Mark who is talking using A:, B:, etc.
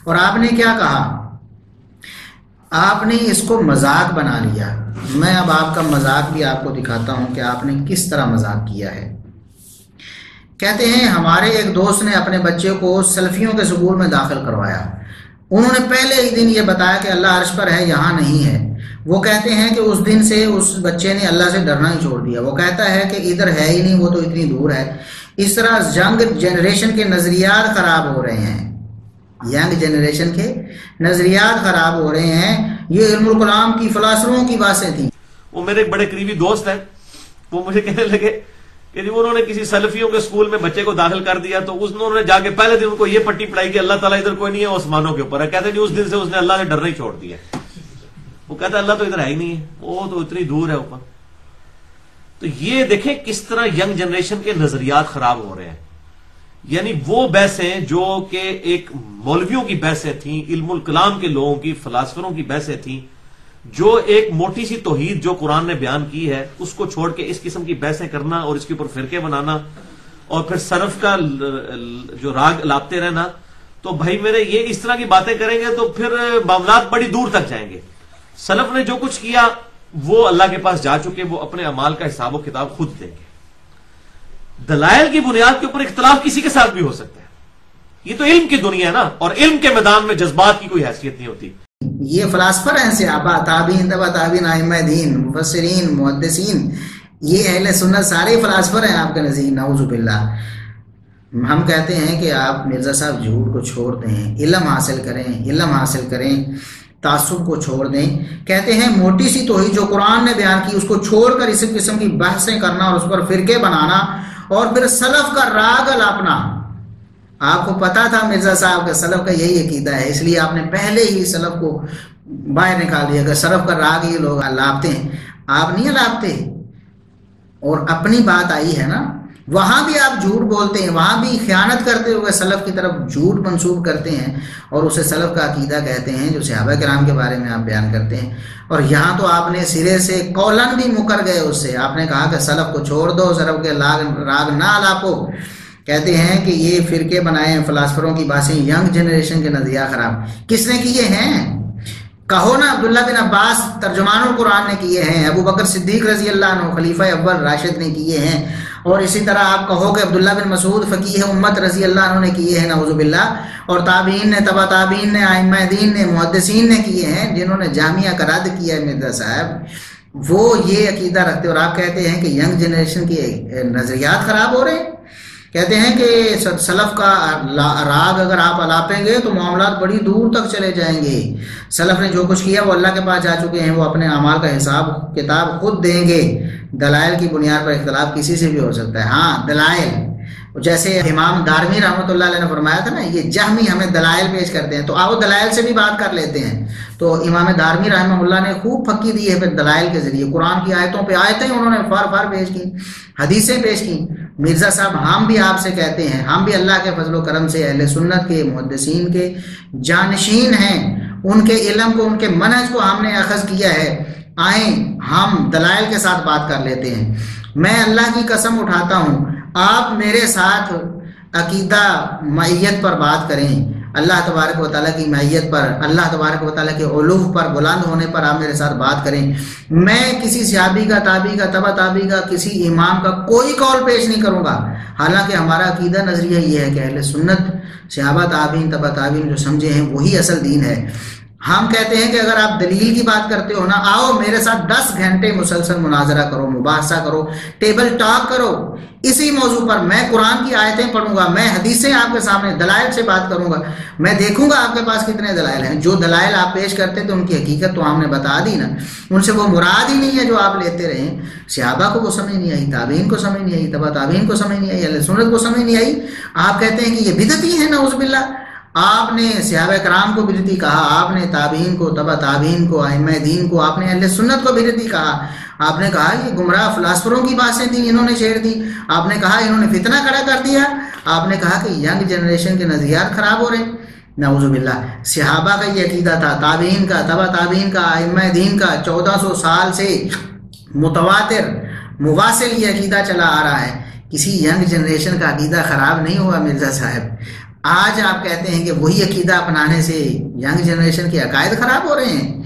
A: اور آپ نے کیا کہا؟ آپ نے اس کو مذاق بنا لیا۔ میں اب آپ کا مذاق بھی آپ کو دکھاتا ہوں کہ آپ نے کس طرح مذاق کیا ہے۔ کہتے ہیں ہمارے ایک دوست نے اپنے بچے کو سلفیوں کے سکول میں داخل کروایا۔ انہوں نے پہلے ہی دن یہ بتایا کہ اللہ عرش پر ہے، یہاں نہیں ہے۔ وہ کہتے ہیں کہ اس دن سے اس بچے نے اللہ سے ڈرنا ہی چھوڑ دیا۔ وہ کہتا ہے کہ ادھر ہے ہی نہیں، وہ تو اتنی دور ہے۔ اس طرح ینگ جنریشن کے نظریات خراب ہو رہے ہیں، ینگ جنریشن کے نظریات خراب ہو رہے ہیں۔ یہ علم الکلام کی فلاسفوں کی باتیں تھیں۔
B: وہ میرے ایک بڑے قریبی دوست ہیں، وہ مجھے کہنے لگے کہ انہوں نے کسی سلفیوں کے اسکول میں بچے کو داخل کر دیا، تو انہوں نے جا کے پہلے دن ان کو یہ پٹی پڑھائی کہ اللہ تعالیٰ ادھر کوئی نہیں ہے، آسمانوں کے اوپر ہے۔ کہتے ہیں اس دن سے اس نے اللہ سے ڈرنا ہی چھوڑ دیا۔ وہ کہتا ہے اللہ تو ادھر ہے ہی نہیں ہے، وہ تو اتنی دور ہے اوپر۔ تو یہ دیکھیں کس طرح ینگ جنریشن کے نظریات خراب ہو رہے ہیں۔ یعنی وہ بحثیں جو کہ ایک مولویوں کی بحثیں تھیں، علم الکلام کے لوگوں کی، فلاسفروں کی بحثیں تھیں، جو ایک موٹی سی توحید جو قرآن نے بیان کی ہے اس کو چھوڑ کے اس قسم کی بحثیں کرنا اور اس کے اوپر فرقے بنانا اور پھر صرف کا جو راگ لاپتے رہنا، تو بھائی میرے یہ اس طرح کی باتیں کریں گے تو پھر معاملات بڑی دور تک جائیں گے۔ سلف نے جو کچھ کیا وہ اللہ کے پاس جا چکے، وہ اپنے اعمال کا حساب و کتاب خود دیں گے۔ دلائل کی بنیاد کے اوپر اختلاف کسی کے ساتھ بھی ہو سکتا ہے، یہ تو علم کی دنیا ہے نا، اور علم کے میدان میں جذبات کی کوئی حیثیت نہیں ہوتی۔
A: یہ فلاسفر ہیں، صحابہ، تابعین، تبع تابعین، ائمہ دین، مفسرین، محدثین، یہ اہل سنت سارے فلاسفر ہیں آپ کے نزدیک، نعوذ باللہ۔ ہم کہتے ہیں کہ آپ مرزا صاحب جھوٹ کو چھوڑ دیں، علم حاصل کریں، علم حاصل کریں، تعصب کو چھوڑ دیں۔ کہتے ہیں موٹی سی توحید جو قرآن نے بیان کی اس کو چھوڑ کر اس قسم کی بحثیں کرنا اور اس پر فرقے بنانا اور پھر سلف کا راگ الاپنا۔ آپ کو پتا تھا مرزا صاحب کا سلف کا یہی عقیدہ ہے، اس لیے آپ نے پہلے ہی سلف کو باہر نکال دیا کہ سلف کا راگ یہ لوگ الاپتے ہیں۔ آپ نہیں الاپتے، اور اپنی بات آئی ہے نا، وہاں بھی آپ جھوٹ بولتے ہیں، وہاں بھی خیانت کرتے ہوئے سلف کی طرف جھوٹ منسوب کرتے ہیں اور اسے سلف کا عقیدہ کہتے ہیں جو صحابہ کرام کے بارے میں آپ بیان کرتے ہیں۔ اور یہاں تو آپ نے سرے سے قولن بھی مکر گئے اس سے، آپ نے کہا کہ سلف کو چھوڑ دو، سلف کے راگ نہ الاپو۔ کہتے ہیں کہ یہ فرقے بنائے ہیں فلاسفروں کی باتیں، ینگ جنریشن کے نظریہ خراب کس نے کیے ہیں؟ کہو نا عبداللہ بن عباس ترجمان القرآن نے کیے ہیں، ابو بکر صدیق رضی اللہ عنہ خلیفہ اول راشد نے کیے ہیں، اور اسی طرح آپ کہو کہ عبداللہ بن مسعود فقیہ امت رضی اللہ عنہ نے کیے ہیں، نعوذ باللہ، اور تابعین نے، تبع تابعین نے، ائمہ دین نے، محدثین نے کیے ہیں، جنہوں نے جامعہ کا رد کیا ہے مرزا صاحب، وہ یہ عقیدہ رکھتے، اور آپ کہتے ہیں کہ ینگ جنریشن کے نظریات خراب ہو رہے ہیں۔ کہتے ہیں کہ سلف کا راگ اگر آپ الاپیں گے تو معاملات بڑی دور تک چلے جائیں گے۔ سلف نے جو کچھ کیا وہ اللہ کے پاس جا چکے ہیں، وہ اپنے اعمال کا حساب کتاب خود دیں گے۔ دلائل کی بنیاد پر اختلاف کسی سے بھی ہو سکتا ہے، ہاں دلائل، جیسے امام دارمی رحمۃ اللہ علیہ نے فرمایا تھا نا، یہ جہمی ہمیں دلائل پیش کرتے ہیں تو آپ دلائل سے بھی بات کر لیتے ہیں۔ تو امام دارمی رحمہ اللہ نے خوب پھکی دی ہے پھر دلائل کے ذریعے، قرآن کی آیتوں پہ آیتیں انہوں نے فار پیش کی، حدیثیں پیش کی۔ مرزا صاحب ہم بھی آپ سے کہتے ہیں، ہم بھی اللہ کے فضل و کرم سے اہل سنت کے محدثین کے جانشین ہیں، ان کے علم کو، ان کے منہج کو ہم نے اخذ کیا ہے۔ آئیں ہم دلائل کے ساتھ بات کر لیتے ہیں۔ میں اللہ کی قسم اٹھاتا ہوں، آپ میرے ساتھ عقیدہ معیت پر بات کریں، اللہ تبارک و تعالیٰ کی معیت پر، اللہ تبارک و تعالیٰ کے علو پر، بلند ہونے پر آپ میرے ساتھ بات کریں۔ میں کسی صحابی کا، تابعی کا، تبع تابعی کا، کسی امام کا کوئی قول پیش نہیں کروں گا، حالانکہ ہمارا عقیدہ نظریہ یہ ہے کہ اہل سنت صحابہ تابعین تبع تابعین جو سمجھے ہیں وہی اصل دین ہے۔ ہم کہتے ہیں کہ اگر آپ دلیل کی بات کرتے ہو نا، آؤ میرے ساتھ 10 گھنٹے مسلسل مناظرہ کرو، مباحثہ کرو، ٹیبل ٹاک کرو اسی موضوع پر۔ میں قرآن کی آیتیں پڑھوں گا، میں حدیثیں آپ کے سامنے دلائل سے بات کروں گا، میں دیکھوں گا آپ کے پاس کتنے دلائل ہیں۔ جو دلائل آپ پیش کرتے تو ان کی حقیقت تو ہم نے بتا دی نا، ان سے وہ مراد ہی نہیں ہے جو آپ لیتے رہے۔ صحابہ کو وہ سمجھ نہیں آئی، تابعین کو سمجھ نہیں آئی، تبع تابعین کو سمجھ نہیں آئی، اہل سنت کو سمجھ نہیں آئی۔ آپ کہتے ہیں کہ یہ بدعتی ہے، نعوذ باللہ۔ آپ نے صحابہ کرام کو بدعتی کہا، آپ نے تابعین کو، تبع تابعین کو، ائمہ دین کو، آپ نے اہل سنت کو بدعتی کہا۔ آپ نے کہا یہ گمراہ فلاسفروں کی باتیں تھیں، انہوں نے چھیڑ دی۔ آپ نے کہا انہوں نے فتنہ کھڑا کر دیا۔ آپ نے کہا کہ ینگ جنریشن کے نظریات خراب ہو رہے ہیں، نعوذ باللہ۔ صحابہ کا یہ عقیدہ تھا، تابعین کا، تبع تابعین کا، ائمہ دین کا، 1400 سال سے متواتر مواصل یہ عقیدہ چلا آ رہا ہے۔ کسی ینگ جنریشن کا عقیدہ خراب نہیں ہوا مرزا صاحب۔ آج آپ کہتے ہیں کہ وہی عقیدہ اپنانے سے ینگ جنریشن کے عقائد خراب ہو رہے ہیں.